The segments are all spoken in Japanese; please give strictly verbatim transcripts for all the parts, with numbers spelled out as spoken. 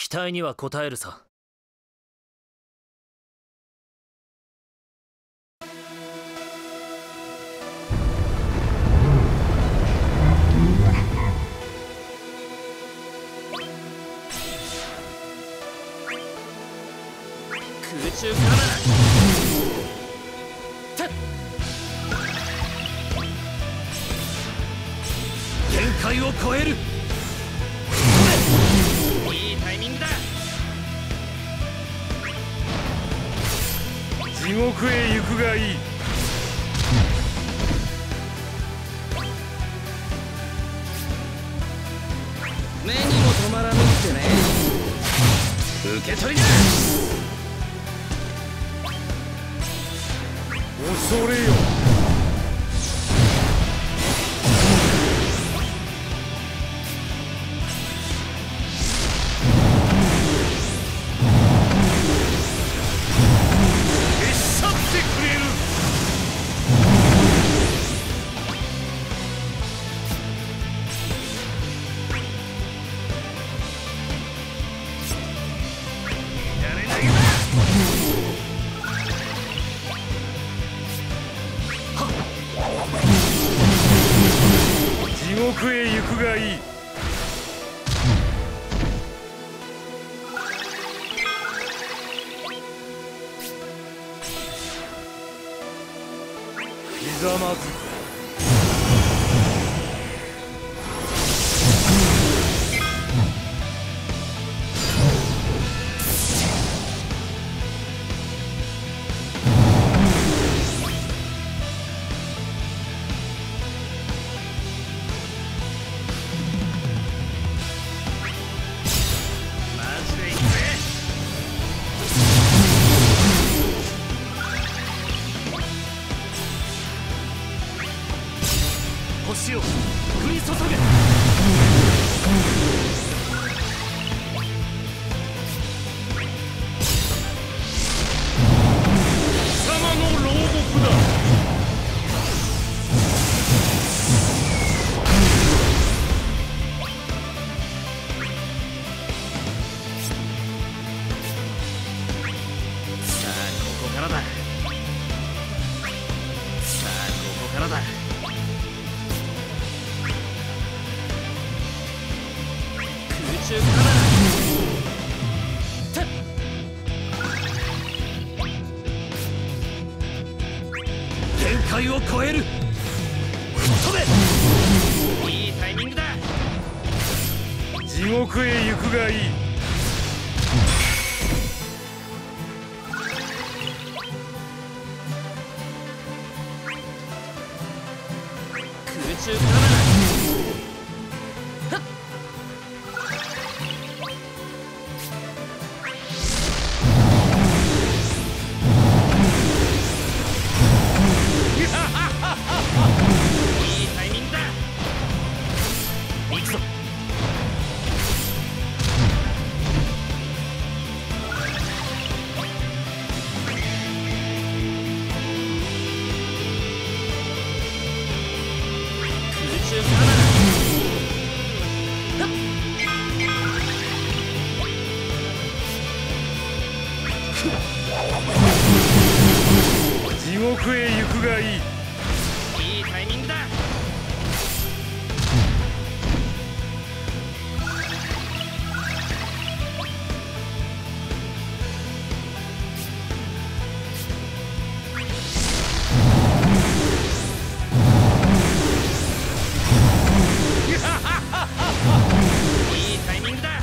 期待には応えるさ。 空中からだ。限界を超える。いいタイミングだ。 地獄へ行くがいい。 目にも止まらぬってね。受け取りだ。 恐れよ。地獄へ行くがいい。ひざまずく。 星を降り注げ。 貴様の牢獄だ。 さあここからだ。さあここからだ。空中からだ。限界を超える。飛べ。いいタイミングだ。 地獄へ行くがいい。 空中からだ。いいタイミングだ。行くぞ。空中からだ。 地獄へ行くがいい。 いいタイミングだ。いいタイミングだ。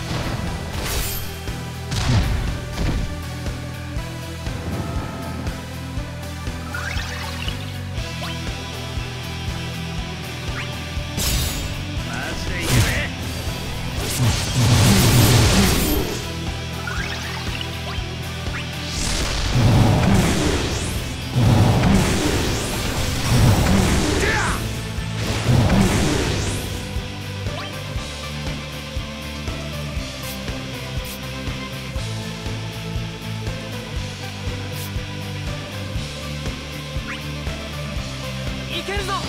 いけるぞ。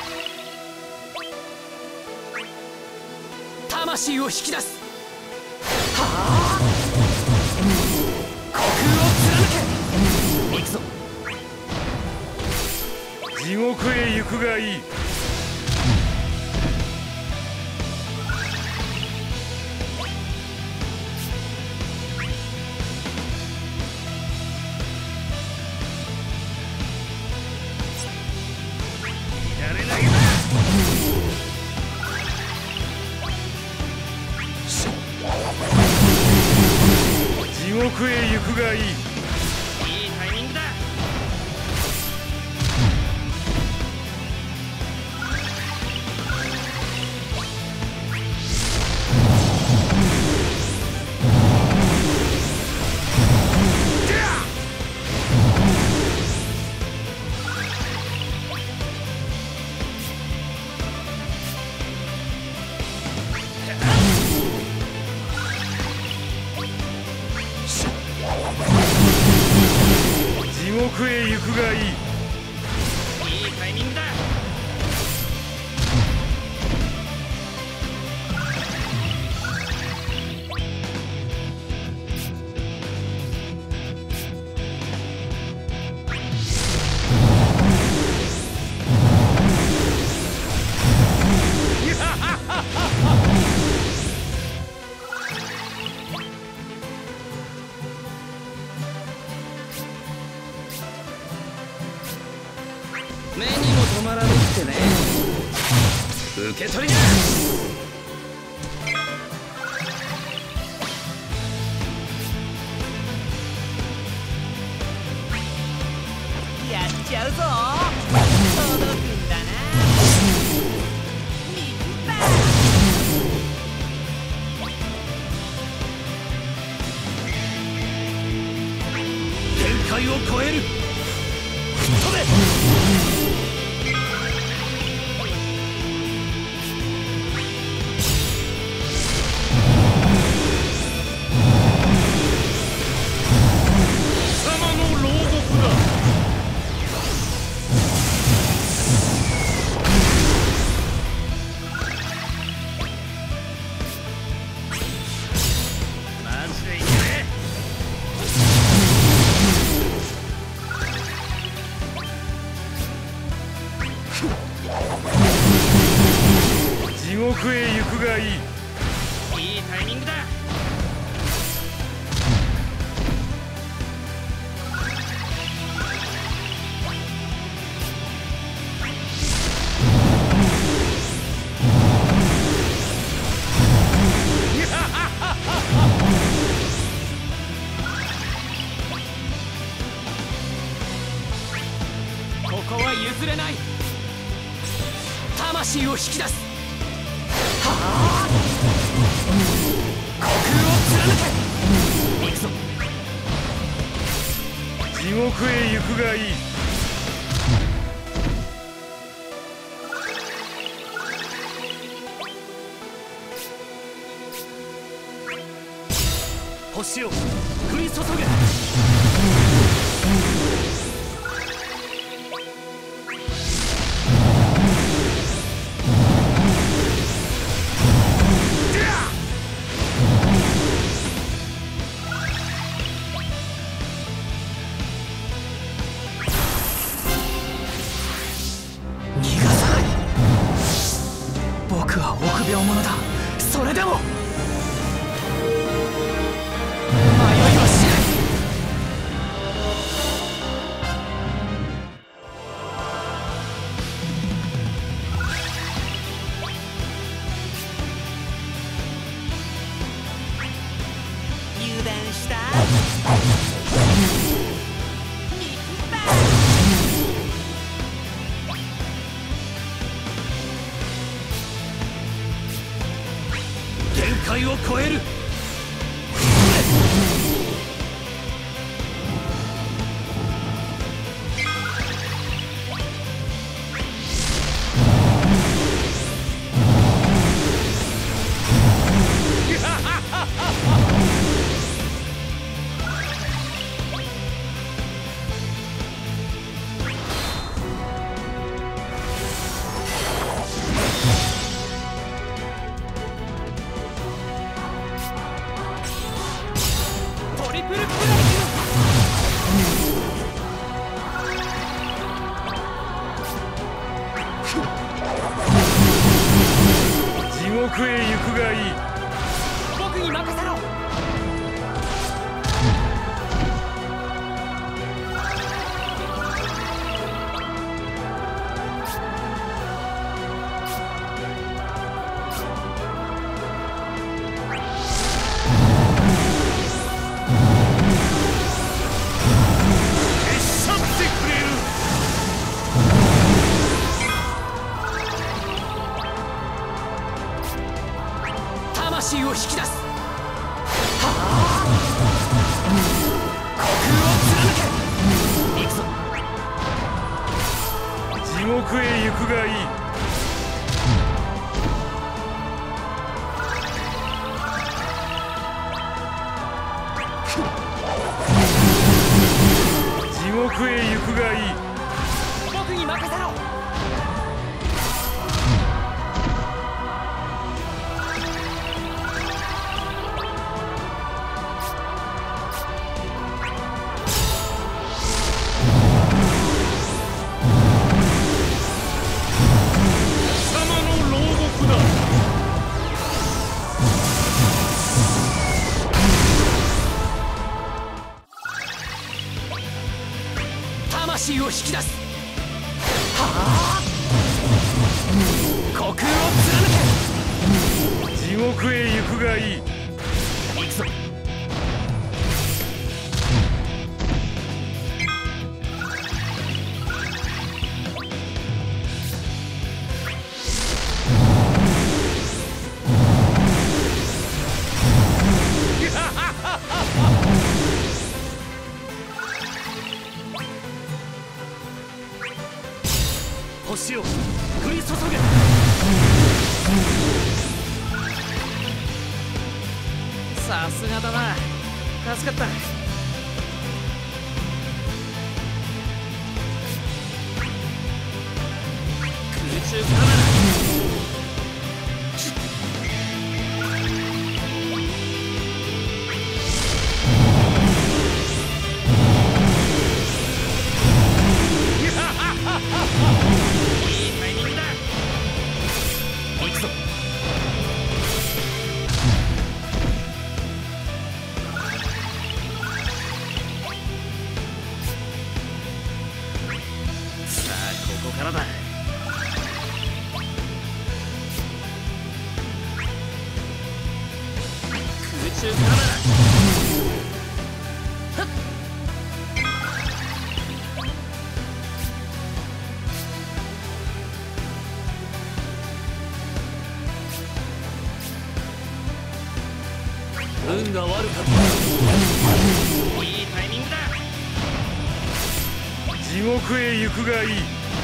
魂を引き出す。 地獄へ行くがいい。地獄へ行くがいい。いいタイミングだ。地獄へ行くがいい。いいタイミングだ。目にも止まらぬってね。受け取りな。やっちゃうぞ。届くんだな。ミッパー。限界を超える。飛べ。地獄へ行くがいい。いいタイミングだ。ここは譲れない。魂を引き出す。はあ、虚空を貫け。行くぞ。地獄へ行くがいい。星を降り注げ。僕は臆病者だ。それでも迷いはしない。油断した。限界を超える。 獄へ行くがいい。 僕に任せろ。魂を引き出す。はあ、虚空を貫け。行くぞ。 地獄へ行くがいい。地獄へ行くがいい。 僕に任せろ。魂を引き出す。はあ、虚空を貫け。 地獄へ行くがいい。 行くぞ。星を降り注げ。さすがだな。助かった。空中からだ。からだ。空中からだ。運が悪かった。いいタイミングだ。 地獄へ行くがいい。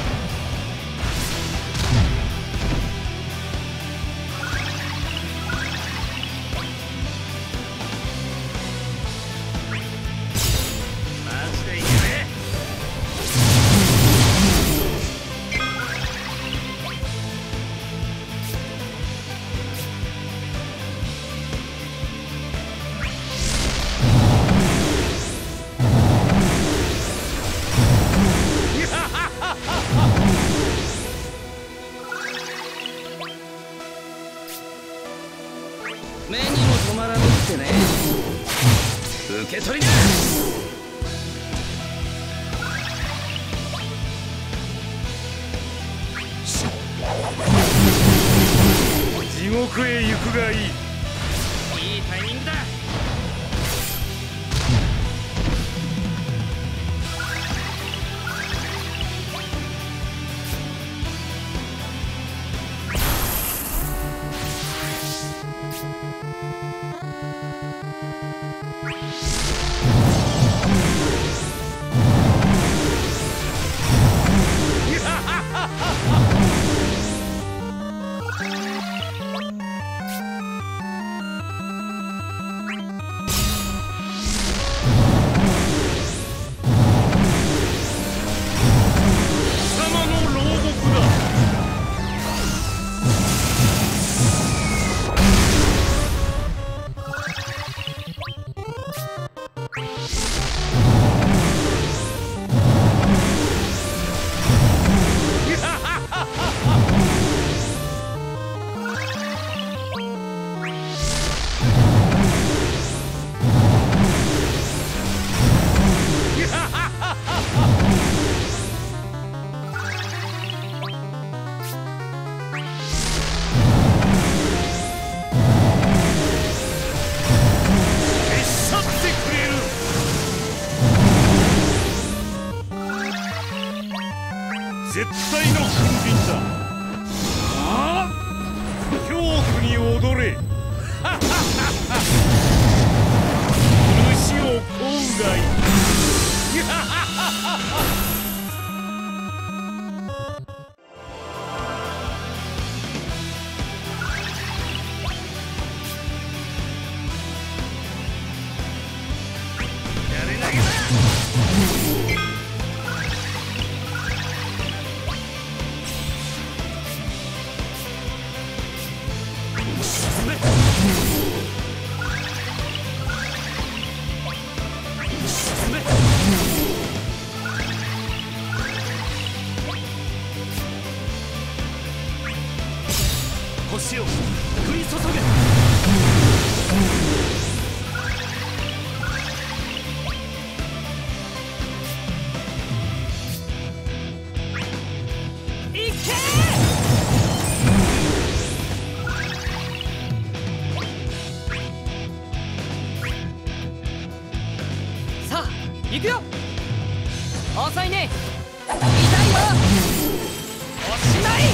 目にも止まらぬってね。受け取りだ。 地獄へ行くがいい。 いいタイミングだ。 絶対の俊敏だ。ああ、恐怖に踊れ。主を乞うがいい。 星を降り注げ。いけさあ行くよ。遅いね。痛いよ。おしまい。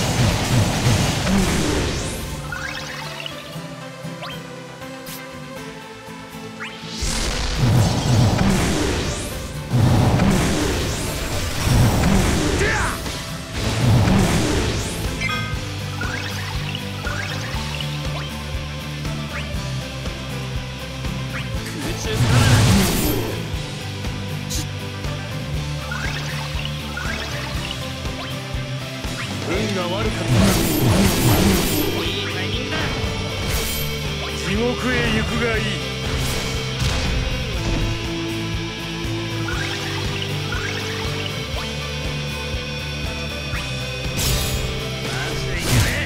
運が悪かった。いいタイミングだ。地獄へ行くがいい。マジでいけねえ。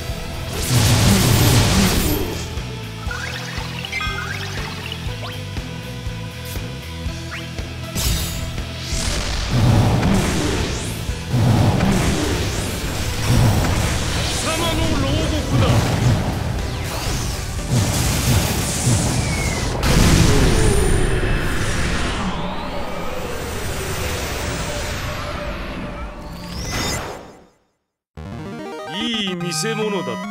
いい見せ物だったぞ。